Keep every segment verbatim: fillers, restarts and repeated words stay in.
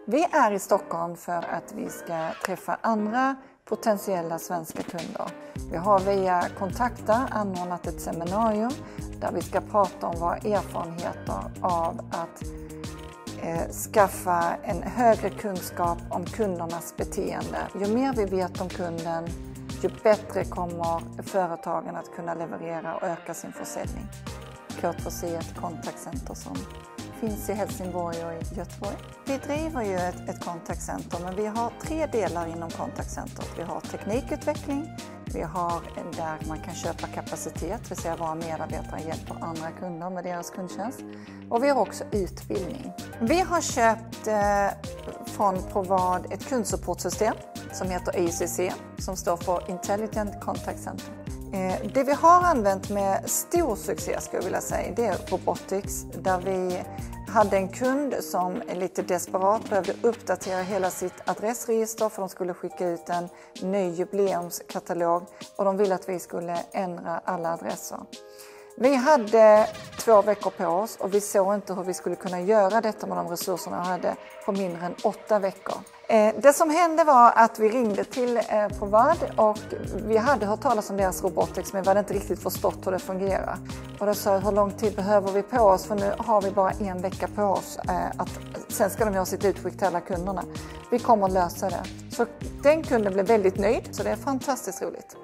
Vi är i Stockholm för att vi ska träffa andra potentiella svenska kunder. Vi har via Kontakta anordnat ett seminarium där vi ska prata om våra erfarenheter av att eh, skaffa en högre kunskap om kundernas beteende. Ju mer vi vet om kunden, ju bättre kommer företagen att kunna leverera och öka sin försäljning. K två C är ett kontaktcenter som finns i Helsingborg och i Göteborg. Vi driver ju ett, ett kontaktcenter, men vi har tre delar inom kontaktcentret. Vi har teknikutveckling, vi har där man kan köpa kapacitet, det vill säga våra medarbetare hjälper andra kunder med deras kundtjänst. Och vi har också utbildning. Vi har köpt eh, från Provad ett kundsupportsystem som heter I C C, som står för Intelligent Contact Center. Eh, det vi har använt med stor succé, skulle jag vilja säga, det är Robotics, där vi hade en kund som är lite desperat behövde uppdatera hela sitt adressregister för de skulle skicka ut en ny jubileumskatalog och de ville att vi skulle ändra alla adresser. Vi hade två veckor på oss och vi såg inte hur vi skulle kunna göra detta med de resurserna vi hade på mindre än åtta veckor. Det som hände var att vi ringde till Provad och vi hade hört talas om deras Robotics, men vi hade inte riktigt förstått hur det fungerar. Och då sa jag, hur lång tid behöver vi på oss? För nu har vi bara en vecka på oss. Att, sen ska de göra sitt utskick till alla kunderna. Vi kommer att lösa det. Så den kunden blev väldigt nöjd, så det är fantastiskt roligt.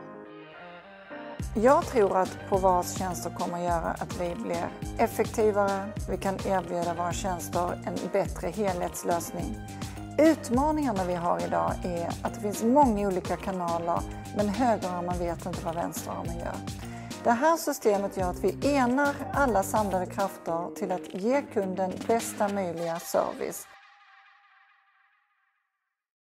Jag tror att Provads tjänster kommer att göra att vi blir effektivare. Vi kan erbjuda våra tjänster en bättre helhetslösning. Utmaningarna vi har idag är att det finns många olika kanaler, men högerarmen vet inte vad vänsterarmen gör. Det här systemet gör att vi enar alla samlade krafter till att ge kunden bästa möjliga service.